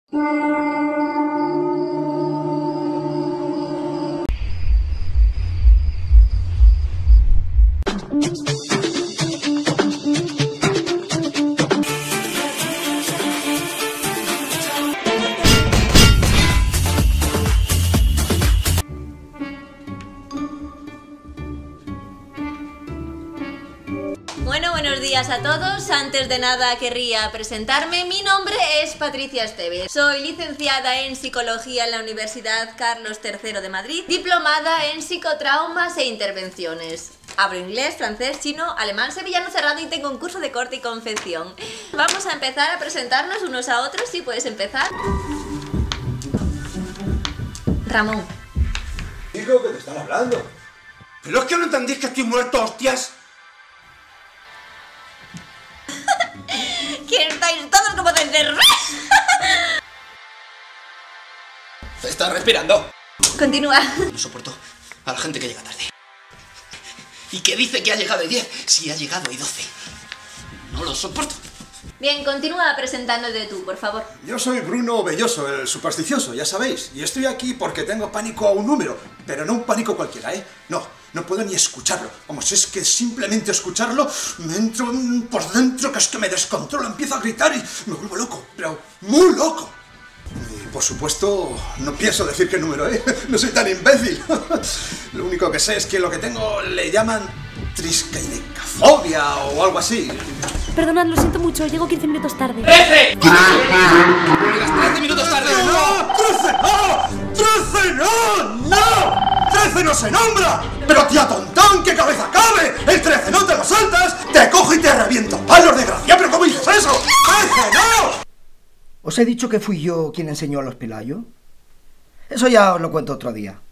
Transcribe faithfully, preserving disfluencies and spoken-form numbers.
Bueno, buenos días a todos. Antes de nada querría presentarme. Mi nombre es Patricia Esteves. Soy licenciada en Psicología en la Universidad Carlos tercero de Madrid, diplomada en Psicotraumas e Intervenciones. Hablo inglés, francés, chino, alemán, sevillano cerrado y tengo un curso de corte y confección. Vamos a empezar a presentarnos unos a otros. Si puedes empezar. Ramón. Digo que te están hablando. ¿Pero es que no entendéis que estoy muerto, hostias? ¿Quién estáis todos como de cerrar? Está respirando. Continúa. No soporto a la gente que llega tarde. Y que dice que ha llegado a diez, si ha llegado a doce. No lo soporto. Bien, continúa presentándote tú, por favor. Yo soy Bruno Belloso, el supersticioso, ya sabéis. Y estoy aquí porque tengo pánico a un número. Pero no un pánico cualquiera, ¿eh? No, no puedo ni escucharlo. Vamos, es que simplemente escucharlo me entro por dentro, que es que me descontrolo, empiezo a gritar y me vuelvo loco. Pero muy loco. Y por supuesto, no pienso decir qué número, ¿eh? No soy tan imbécil. Lo único que sé es que lo que tengo le llaman triscaidecafobia o algo así. Perdonad, lo siento mucho, llego quince minutos tarde. ¡trece! ¡Llegas trece minutos tarde! ¡No! ¡trece no! ¡trece no! ¡No! ¡trece no se nombra! ¡Pero tía tontón, qué cabeza cabe! ¡El trece no te lo saltas! ¡Te cojo y te reviento palos, desgracia! ¿Pero cómo dices eso? ¡trece no! ¿Os he dicho que fui yo quien enseñó a los Pelayos? Eso ya os lo cuento otro día.